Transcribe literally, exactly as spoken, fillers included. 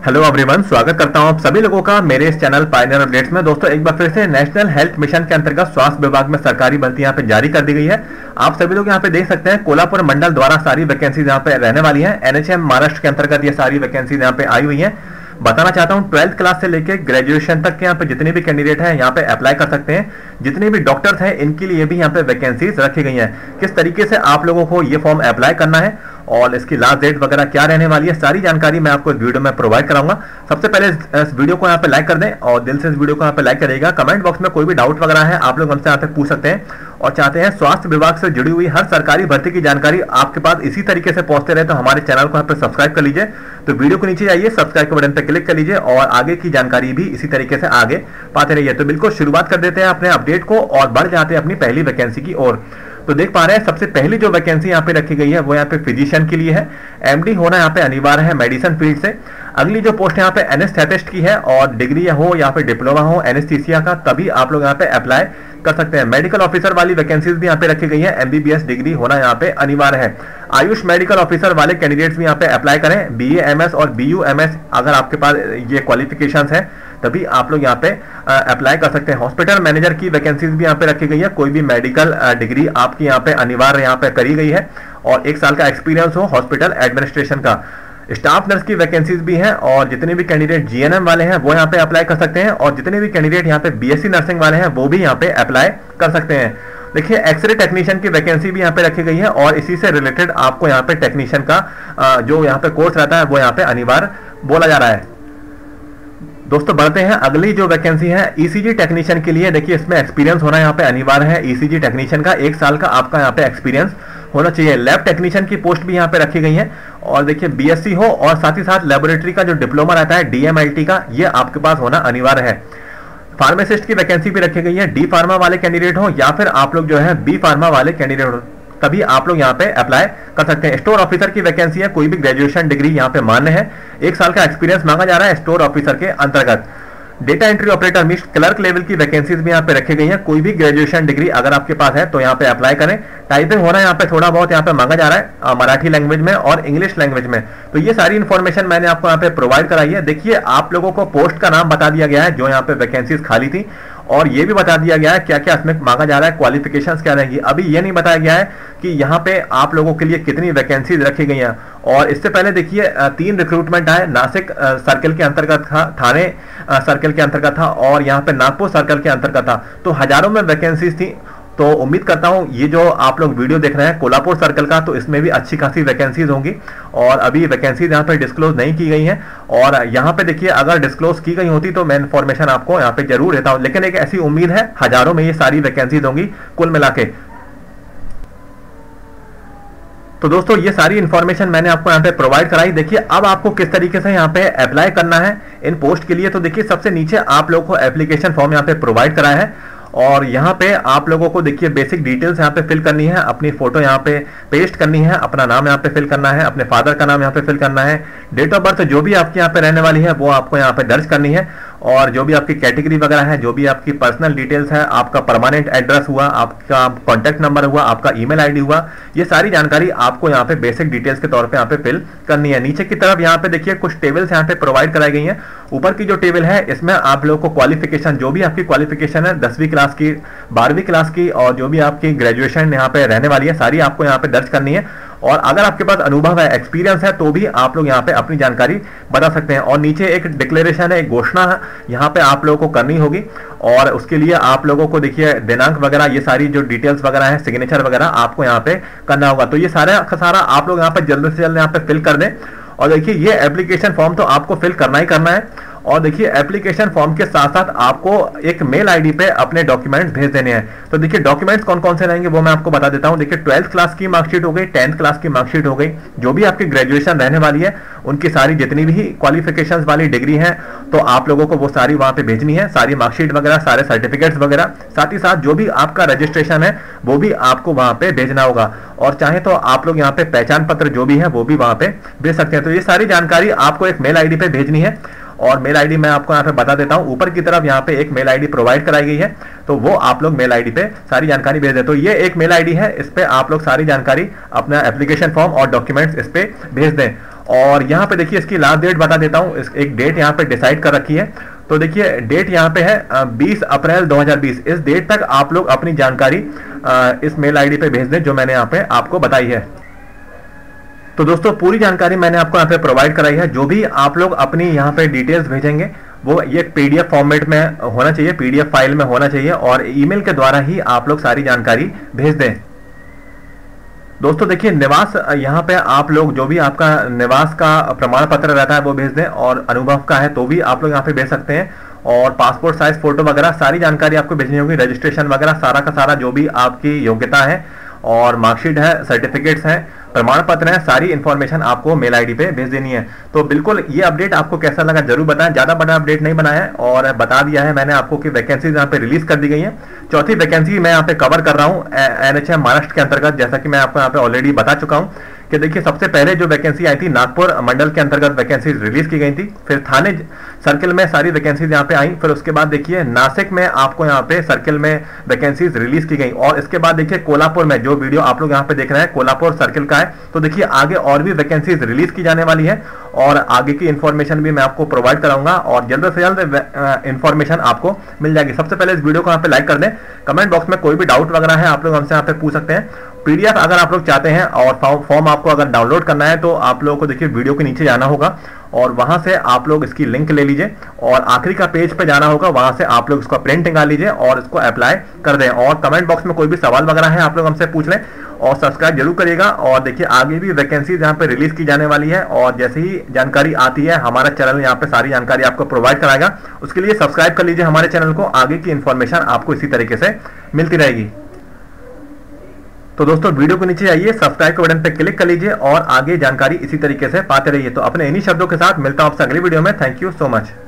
Hello everyone, स्वागत करता हूं आप सभी लोगों का मेरे इस चैनल पायनियर अपडेट्स में। दोस्तों एक बार फिर से नेशनल हेल्थ मिशन के अंतर्गत स्वास्थ्य विभाग में सरकारी भर्ती यहां पे जारी कर दी गई है। आप सभी लोग यहां पे देख सकते हैं कोल्हापुर मंडल द्वारा सारी वैकेंसीज यहां पे रहने वाली है। एनएचएम महाराष्ट्र के अंतर्गत ये सारी वैकेंसीज यहां पे आई हुई है। बताना चाहता हूं ट्वेल्थ क्लास से लेके ग्रेजुएशन तक के यहाँ पे जितने भी कैंडिडेट हैं यहाँ पे अप्लाई कर सकते हैं। जितने भी डॉक्टर्स हैं इनके लिए भी यहाँ पे वैकेंसीज रखी गई हैं। किस तरीके से आप लोगों को ये फॉर्म अप्लाई करना है और इसकी लास्ट डेट वगैरह क्या रहने वाली है, सारी जानकारी मैं आपको इस वीडियो में प्रोवाइड कराऊंगा। सबसे पहले इस वीडियो को यहाँ पे लाइक कर दें और दिल से इस वीडियो को यहाँ पे लाइक करिएगा। कमेंट बॉक्स में कोई भी डाउट वगैरह है आप लोग हमसे यहाँ पे पूछ सकते हैं और चाहते हैं स्वास्थ्य विभाग से जुड़ी हुई हर सरकारी भर्ती की जानकारी आपके पास इसी तरीके से पहुंचते रहे तो हमारे चैनल को यहाँ पे सब्सक्राइब कर लीजिए। तो वीडियो को नीचे जाइए, सब्सक्राइब के बटन पे क्लिक कर लीजिए और आगे की जानकारी भी इसी तरीके से आगे पाते रहिए। तो बिल्कुल शुरुआत कर देते हैं अपने अपडेट को और बढ़ जाते हैं अपनी पहली वैकेंसी की ओर। तो देख पा रहे हैं सबसे पहली जो वैकेंसी यहाँ पे रखी गई है वो यहाँ पे फिजिशियन के लिए है। एमडी होना यहाँ पे अनिवार्य है मेडिसिन फील्ड से। अगली जो पोस्ट यहाँ पे एनेस्थेटिस्ट की है और डिग्री हो या फिर डिप्लोमा हो एनेस्थीसिया का, तभी आप लोग यहाँ पे अप्लाई कर सकते हैं। मेडिकल ऑफिसर वाली वैकेंसीज भी यहाँ पे रखी गई है। एमबीबीएस डिग्री होना यहाँ पे अनिवार्य है। आयुष मेडिकल ऑफिसर वाले कैंडिडेट्स भी यहाँ पे अप्लाई करें। बीए एमएस और बीयूएमएस अगर आपके पास ये क्वालिफिकेशंस है तभी आप लोग यहाँ पे अप्लाई कर सकते हैं। हॉस्पिटल मैनेजर की वैकेंसीज भी यहाँ पे रखी गई है। कोई भी मेडिकल डिग्री आपकी यहाँ पे अनिवार्य यहाँ पे करी गई है और एक साल का एक्सपीरियंस हो हॉस्पिटल एडमिनिस्ट्रेशन का। स्टाफ नर्स की वैकेंसीज भी हैं और जितने भी कैंडिडेट जीएनएम वाले हैं वो यहाँ पे अप्लाई कर सकते हैं और जितने भी कैंडिडेट यहाँ पे बीएससी नर्सिंग वाले हैं वो भी यहाँ पे अप्लाई कर सकते हैं। देखिए एक्सरे टेक्नीशियन की वैकेंसी भी यहाँ पे रखी गई है और इसी से रिलेटेड आपको यहाँ पे टेक्नीशियन का जो यहाँ पे कोर्स रहता है वो यहाँ पे अनिवार्य बोला जा रहा है। दोस्तों बढ़ते हैं, अगली जो वैकेंसी है ईसीजी टेक्नीशियन के लिए। देखिए इसमें एक्सपीरियंस होना यहाँ पे अनिवार्य है। ईसीजी टेक्नीशियन का एक साल का आपका यहाँ पे एक्सपीरियंस होना चाहिए। लैब टेक्नीशियन की पोस्ट भी यहाँ पे रखी गई है और देखिए बीएससी हो और साथ ही साथ लेबोरेटरी का जो डिप्लोमा रहता है डीएमएलटी का, ये आपके पास होना अनिवार्य है। फार्मासिस्ट की वैकेंसी भी रखी गई है। डी फार्मा वाले कैंडिडेट हो या फिर आप लोग जो है बी फार्मा वाले कैंडिडेट हो तभी आप लोग यहाँ पे अप्लाई कर सकते हैं। स्टोर ऑफिसर की वैकेंसी है। कोई भी ग्रेजुएशन डिग्री यहाँ पे मान्य है। एक साल का एक्सपीरियंस मांगा जा रहा है स्टोर ऑफिसर के अंतर्गत। डेटा एंट्री ऑपरेटर मिस्ट क्लर्क लेवल की वैकेंसीज भी यहाँ पे रखी गई है। कोई भी ग्रेजुएशन डिग्री अगर आपके पास है तो यहाँ पे अप्लाई करें। टाइपिंग होना यहाँ पे थोड़ा बहुत यहाँ पे मांगा जा रहा है मराठी लैंग्वेज में और इंग्लिश लैंग्वेज में। तो ये सारी इन्फॉर्मेशन मैंने आपको यहाँ पे प्रोवाइड कराई है। देखिए आप लोगों को पोस्ट का नाम बता दिया गया है जो यहाँ पे वैकेंसीज खाली थी और ये भी बता दिया गया है क्या क्या इसमें मांगा जा रहा है, क्वालिफिकेशंस क्या रहेंगी। अभी ये नहीं बताया गया है कि यहाँ पे आप लोगों के लिए कितनी वैकेंसीज रखी गई हैं। और इससे पहले देखिए तीन रिक्रूटमेंट आए। नासिक सर्कल के अंतर्गत था, थाने सर्कल के अंतर्गत था और यहाँ पे नागपुर सर्कल के अंतर्गत था। तो हजारों में वैकेंसीज थी। तो उम्मीद करता हूं ये जो आप लोग वीडियो देख रहे हैं कोल्हापुर सर्कल का, तो इसमें भी अच्छी खासी वैकेंसीज होंगी और अभी वैकेंसीज यहाँ पे डिस्क्लोज नहीं की गई हैं। और यहाँ पे देखिए अगर डिस्क्लोज की गई होती तो मैं इन्फॉर्मेशन आपको यहाँ पे जरूर देता हूं, लेकिन एक ऐसी उम्मीद है हजारों में ये सारी वैकेंसीज होंगी कुल मिला के। तो दोस्तों ये सारी इन्फॉर्मेशन मैंने आपको यहाँ पे प्रोवाइड कराई। देखिए अब आपको किस तरीके से यहाँ पे अप्लाई करना है इन पोस्ट के लिए। तो देखिए सबसे नीचे आप लोगों को एप्लीकेशन फॉर्म यहाँ पे प्रोवाइड कराया है और यहाँ पे आप लोगों को देखिए बेसिक डिटेल्स यहाँ पे फिल करनी है। अपनी फोटो यहाँ पे पेस्ट करनी है, अपना नाम यहाँ पे फिल करना है, अपने फादर का नाम यहाँ पे फिल करना है, डेट ऑफ बर्थ जो भी आपकी यहाँ पे रहने वाली है वो आपको यहाँ पे दर्ज करनी है और जो भी आपकी कैटेगरी वगैरह है, जो भी आपकी पर्सनल डिटेल्स है, आपका परमानेंट एड्रेस हुआ, आपका कॉन्टैक्ट नंबर हुआ, आपका ईमेल आईडी हुआ, ये सारी जानकारी आपको यहाँ पे बेसिक डिटेल्स के तौर पे यहाँ पे फिल करनी है। नीचे की तरफ यहाँ पे देखिए कुछ टेबल्स यहाँ पे प्रोवाइड कराई गई हैं। ऊपर की जो टेबल है इसमें आप लोगों को क्वालिफिकेशन, जो भी आपकी क्वालिफिकेशन है दसवीं क्लास की, बारहवीं क्लास की और जो भी आपकी ग्रेजुएशन यहाँ पे रहने वाली है सारी आपको यहाँ पे दर्ज करनी है। और अगर आपके पास अनुभव है, एक्सपीरियंस है तो भी आप लोग यहाँ पे अपनी जानकारी बता सकते हैं। और नीचे एक डिक्लेरेशन है, एक घोषणा है यहाँ पे आप लोगों को करनी होगी और उसके लिए आप लोगों को देखिए दिनांक वगैरह, ये सारी जो डिटेल्स वगैरह है, सिग्नेचर वगैरह आपको यहाँ पे करना होगा। तो ये सारा सारा आप लोग यहाँ पे जल्द से जल्द यहाँ पे फिल कर दें। और देखिए ये एप्लीकेशन फॉर्म तो आपको फिल करना ही करना है और देखिए एप्लीकेशन फॉर्म के साथ साथ आपको एक मेल आईडी पे अपने डॉक्यूमेंट्स भेज देने हैं। तो देखिए डॉक्यूमेंट्स कौन कौन से रहेंगे वो मैं आपको बता देता हूं। देखिए ट्वेल्थ क्लास की मार्कशीट हो गई, टेंथ क्लास की मार्कशीट हो गई, जो भी आपकी ग्रेजुएशन रहने वाली है उनकी सारी जितनी भी क्वालिफिकेशंस वाली डिग्री है तो आप लोगों को वो सारी वहां पे भेजनी है, सारी मार्कशीट वगैरह, सारे सर्टिफिकेट्स वगैरह। साथ ही साथ जो भी आपका रजिस्ट्रेशन है वो भी आपको वहां पे भेजना होगा और चाहे तो आप लोग यहाँ पे पहचान पत्र जो भी है वो भी वहां पे भेज सकते हैं। तो ये सारी जानकारी आपको एक मेल आईडी पे भेजनी है और मेल आईडी मैं आपको यहाँ पे बता देता हूँ। ऊपर की तरफ यहाँ पे एक मेल आईडी प्रोवाइड कराई गई है, तो वो आप लोग मेल आईडी पे सारी जानकारी भेज दें। तो ये एक मेल आईडी है, इस पे आप लोग सारी जानकारी अपना एप्लीकेशन फॉर्म और डॉक्यूमेंट्स इस पे भेज दें। और यहाँ पे देखिए इसकी लास्ट डेट बता देता हूँ, एक डेट यहाँ पे डिसाइड कर रखी है। तो देखिए डेट यहाँ पे है बीस अप्रैल दो हज़ार बीस। इस डेट तक आप लोग अपनी जानकारी इस मेल आईडी पे भेज दें जो मैंने यहाँ पे आपको बताई है। तो दोस्तों पूरी जानकारी मैंने आपको यहाँ पे प्रोवाइड कराई है। जो भी आप लोग अपनी यहाँ पे डिटेल्स भेजेंगे वो ये पीडीएफ फॉर्मेट में होना चाहिए, पीडीएफ फाइल में होना चाहिए, और ईमेल के द्वारा ही आप लोग सारी जानकारी भेज दें। दोस्तों देखिए निवास यहाँ पे आप लोग जो भी आपका निवास का प्रमाण पत्र रहता है वो भेज दें, और अनुभव का है तो भी आप लोग यहाँ पे भेज सकते हैं, और पासपोर्ट साइज फोटो वगैरह सारी जानकारी आपको भेजनी होगी। रजिस्ट्रेशन वगैरह सारा का सारा जो भी आपकी योग्यता है, और मार्कशीट है, सर्टिफिकेट्स हैं, प्रमाण पत्र है, सारी इंफॉर्मेशन आपको मेल आईडी पे भेज देनी है। तो बिल्कुल ये अपडेट आपको कैसा लगा जरूर बताएं। ज्यादा बड़ा अपडेट नहीं बनाया है, और बता दिया है मैंने आपको कि वैकेंसीज यहाँ पे रिलीज कर दी गई है। चौथी वैकेंसी मैं यहाँ पे कवर कर रहा हूँ एनएचएम महाराष्ट्र के अंतर्गत, जैसा कि मैं आपको यहाँ पे ऑलरेडी बता चुका हूँ कि देखिए सबसे पहले जो वैकेंसी आई थी नागपुर मंडल के अंतर्गत वैकेंसी रिलीज की गई थी, फिर थाने सर्किल में सारी वैकेंसीज यहाँ पे आई, फिर उसके बाद देखिए नासिक में आपको यहाँ पे सर्किल में वैकेंसीज रिलीज की गई, और इसके बाद देखिए कोल्हापुर में जो वीडियो आप लोग यहाँ पे देख रहे हैं कोल्हापुर सर्किल का है। तो देखिए आगे और भी वैकेंसीज रिलीज की जाने वाली है, और आगे की इंफॉर्मेशन भी मैं आपको प्रोवाइड कराऊंगा, और जल्द से जल्द इंफॉर्मेशन आपको मिल जाएगी। सबसे पहले इस वीडियो को यहाँ पे लाइक कर दें। कमेंट बॉक्स में कोई भी डाउट वगैरह है आप लोग हमसे यहाँ पे पूछ सकते हैं। पीडीएफ अगर आप लोग चाहते हैं और फॉर्म आपको अगर डाउनलोड करना है तो आप लोगों को देखिए वीडियो के नीचे जाना होगा, और वहां से आप लोग इसकी लिंक ले लीजिए, और आखिरी का पेज पे जाना होगा, वहां से आप लोग इसका प्रिंट निकाल लीजिए और इसको अप्लाई कर दें। और कमेंट बॉक्स में कोई भी सवाल वगैरह है आप लोग हमसे पूछ लें, और सब्सक्राइब जरूर करिएगा। और देखिए आगे भी वैकेंसीज यहाँ पे रिलीज की जाने वाली है, और जैसे ही जानकारी आती है हमारा चैनल यहाँ पे सारी जानकारी आपको प्रोवाइड कराएगा। उसके लिए सब्सक्राइब कर लीजिए हमारे चैनल को, आगे की इंफॉर्मेशन आपको इसी तरीके से मिलती रहेगी। तो दोस्तों वीडियो के नीचे आइए, सब्सक्राइब के बटन पे क्लिक कर लीजिए, और आगे जानकारी इसी तरीके से पाते रहिए। तो अपने इन्हीं शब्दों के साथ मिलता हूं आपसे अगली वीडियो में। Thank you so much.